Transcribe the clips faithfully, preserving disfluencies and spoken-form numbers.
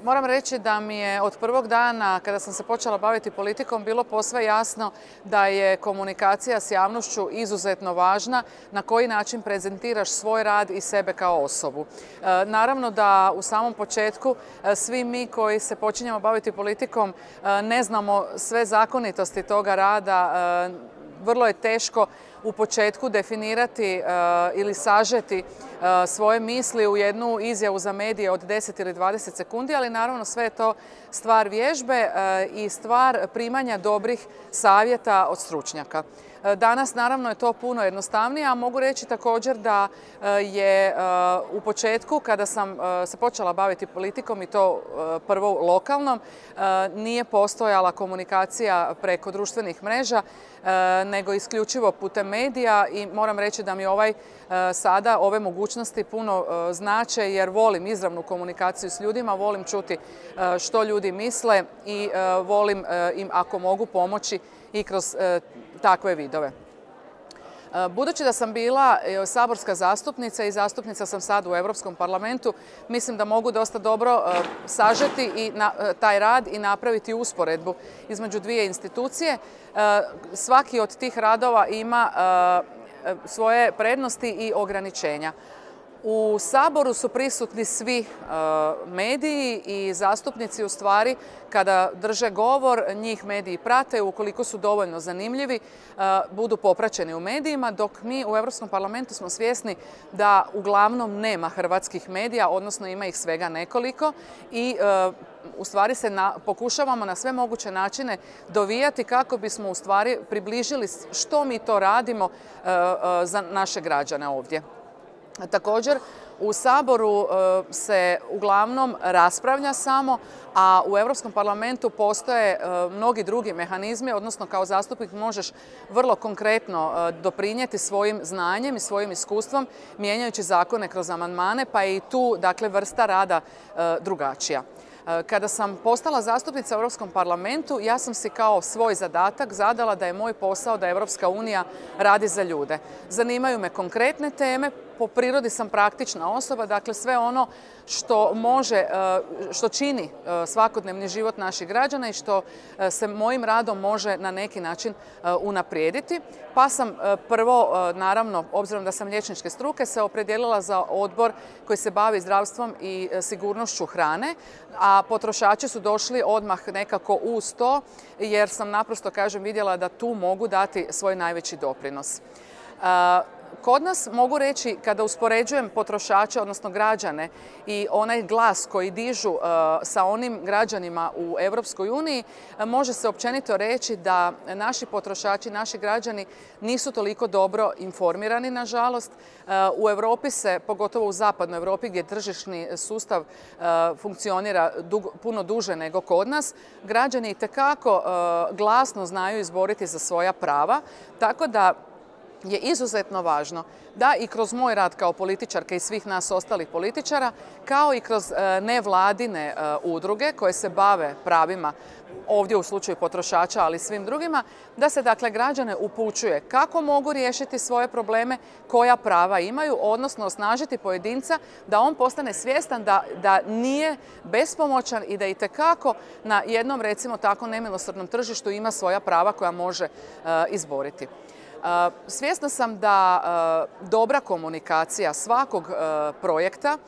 Moram reći da mi je od prvog dana kada sam se počela baviti politikom bilo posve jasno da je komunikacija s javnošću izuzetno važna, na koji način prezentiraš svoj rad i sebe kao osobu. Naravno da u samom početku svi mi koji se počinjemo baviti politikom ne znamo sve zakonitosti toga rada. Vrlo je teško u početku definirati ili sažeti svoje misli u jednu izjavu za medije od deset ili dvadeset sekundi, ali naravno sve je to stvar vježbe i stvar primanja dobrih savjeta od stručnjaka. Danas naravno je to puno jednostavnije, a mogu reći također da je u početku kada sam se počela baviti politikom i to prvo lokalnom, nije postojala komunikacija preko društvenih mreža, nego isključivo putem medija i moram reći da mi ovaj sada ove mogućnosti puno znače jer volim izravnu komunikaciju s ljudima, volim čuti što ljudi misle i volim im ako mogu pomoći i kroz takve vidove. Budući da sam bila saborska zastupnica i zastupnica sam sad u Europskom parlamentu, mislim da mogu dosta dobro sažeti i taj rad i napraviti usporedbu između dvije institucije. Svaki od tih radova ima svoje prednosti i ograničenja. U Saboru su prisutni svi mediji i zastupnici u stvari kada drže govor, njih mediji prate, ukoliko su dovoljno zanimljivi, budu popraćeni u medijima, dok mi u Europskom parlamentu smo svjesni da uglavnom nema hrvatskih medija, odnosno ima ih svega nekoliko i u stvari se pokušavamo na sve moguće načine dovijati kako bismo u stvari približili što mi to radimo za naše građane ovdje. Također, u Saboru se uglavnom raspravlja samo, a u Europskom parlamentu postoje mnogi drugi mehanizmi, odnosno kao zastupnik možeš vrlo konkretno doprinijeti svojim znanjem i svojim iskustvom, mijenjajući zakone kroz amandmane, pa je i tu dakle, vrsta rada drugačija. Kada sam postala zastupnica u Europskom parlamentu, ja sam si kao svoj zadatak zadala da je moj posao da Europska unija radi za ljude. Zanimaju me konkretne teme, po prirodi sam praktična osoba, dakle sve ono što može, što čini svakodnevni život naših građana i što se mojim radom može na neki način unaprijediti. Pa sam prvo, naravno, obzirom da sam liječničke struke, se opredijelila za odbor koji se bavi zdravstvom i sigurnošću hrane, a potrošači su došli odmah nekako uz to, jer sam naprosto, kažem, vidjela da tu mogu dati svoj najveći doprinos. Kod nas mogu reći, kada uspoređujem potrošače, odnosno građane i onaj glas koji dižu sa onim građanima u Europskoj uniji, može se općenito reći da naši potrošači, naši građani nisu toliko dobro informirani, nažalost. U Europi se, pogotovo u zapadnoj Europi gdje tržišni sustav funkcionira puno duže nego kod nas, građani itekako glasno znaju izboriti za svoja prava, tako da je izuzetno važno da i kroz moj rad kao političarke i svih nas ostalih političara, kao i kroz nevladine udruge koje se bave pravima, ovdje u slučaju potrošača, ali i svim drugima, da se dakle građane upućuje kako mogu riješiti svoje probleme, koja prava imaju, odnosno osnažiti pojedinca da on postane svjestan da, da nije bespomoćan i da itekako na jednom, recimo tako, nemilosrdnom tržištu ima svoja prava koja može uh, izboriti. Svjesna sam da dobra komunikacija svakog projekta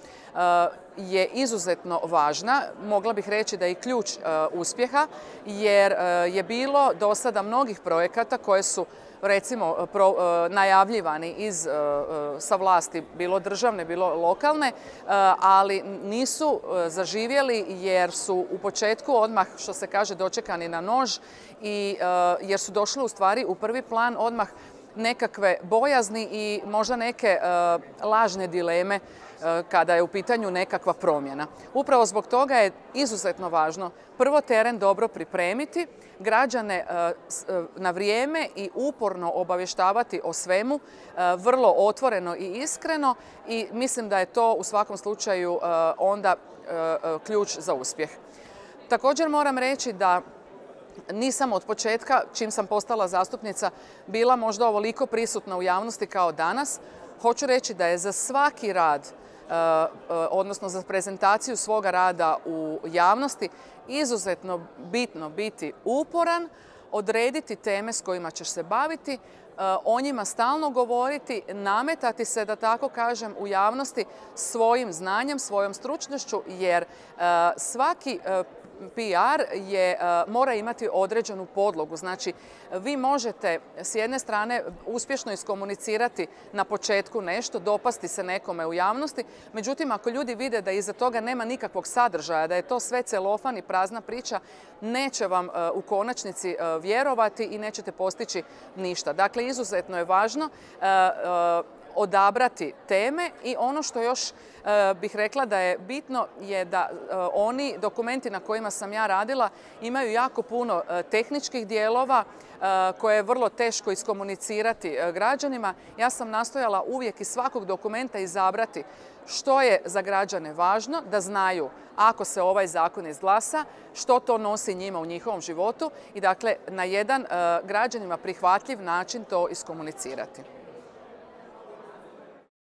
je izuzetno važna. Mogla bih reći da je i ključ uspjeha, jer je bilo do sada mnogih projekata koje su recimo najavljivani iz, sa vlasti, bilo državne, bilo lokalne, ali nisu zaživjeli jer su u početku odmah, što se kaže, dočekani na nož i jer su došli u stvari u prvi plan odmah nekakve bojazni i možda neke lažne dileme kada je u pitanju nekakva promjena. Upravo zbog toga je izuzetno važno prvo teren dobro pripremiti, građane na vrijeme i uporno obavještavati o svemu, vrlo otvoreno i iskreno, i mislim da je to u svakom slučaju onda ključ za uspjeh. Također moram reći da nisam od početka, čim sam postala zastupnica, bila možda ovoliko prisutna u javnosti kao danas. Hoću reći da je za svaki rad odnosno za prezentaciju svoga rada u javnosti, izuzetno bitno biti uporan, odrediti teme s kojima ćeš se baviti, o njima stalno govoriti, nametati se, da tako kažem, u javnosti svojim znanjem, svojom stručnošću, jer svaki P R je, mora imati određenu podlogu. Znači, vi možete s jedne strane uspješno iskomunicirati na početku nešto, dopasti se nekome u javnosti, međutim, ako ljudi vide da iza toga nema nikakvog sadržaja, da je to sve celofan i prazna priča, neće vam u konačnici vjerovati i nećete postići ništa. Dakle, izuzetno je važno odabrati teme i ono što još bih rekla da je bitno je da oni dokumenti na kojima sam ja radila imaju jako puno tehničkih dijelova koje je vrlo teško iskomunicirati građanima. Ja sam nastojala uvijek iz svakog dokumenta izabrati što je za građane važno, da znaju ako se ovaj zakon izglasa, što to nosi njima u njihovom životu i dakle na jedan građanima prihvatljiv način to iskomunicirati.